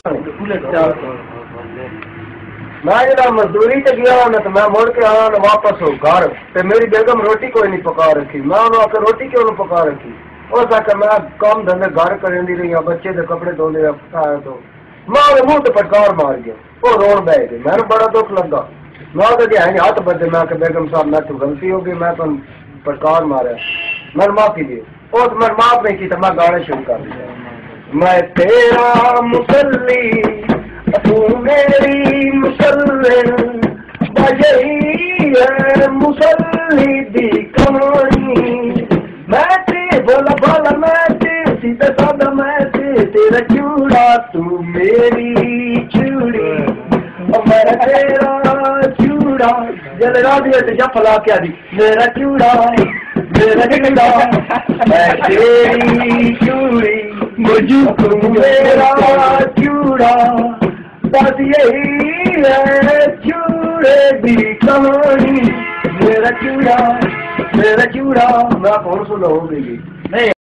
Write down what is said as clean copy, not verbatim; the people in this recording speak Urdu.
میں جناب مزدوری تے گیا نا تو میں مڑ کے آیا واپس ہو گھر تے میری بیگم روٹی کوئی نہیں پکا رکھی. میں انہوں آ کے روٹی کیوں نہیں پکا رکھی؟ اس آخر میں کام دھندے گھر کریں رہی ہوں, بچے دے کپڑے دھو لے تو میں منہ تے پٹکار مار گیا. وہ روڑ بہ گئے, میں بڑا دکھ لگا. میں تو ہاتھ بدے, میں کہ بیگم صاحب میں تو غلطی ہو گئی, میں تو پٹکار مارا, میں معافی دی. وہ تو میں معاف نہیں کی تو میں گانے شروع کر دیا. میں تیرا مسلی تو میری مسلم بجئی ہے مسلی دی کہانی. میں بولا بولا میں سیدھا سادہ میں تیرا چوڑا تو میری چوڑی میرا تیرا چوڑا جل راضی جپ لا کے آدھی میرا چوڑا میرا چوڑا میں تیری چوڑی مجھے میرا چوڑا بس یہی ہے چوڑے دی کہانی. میرا چوڑا میں کون سنا ہو گئی.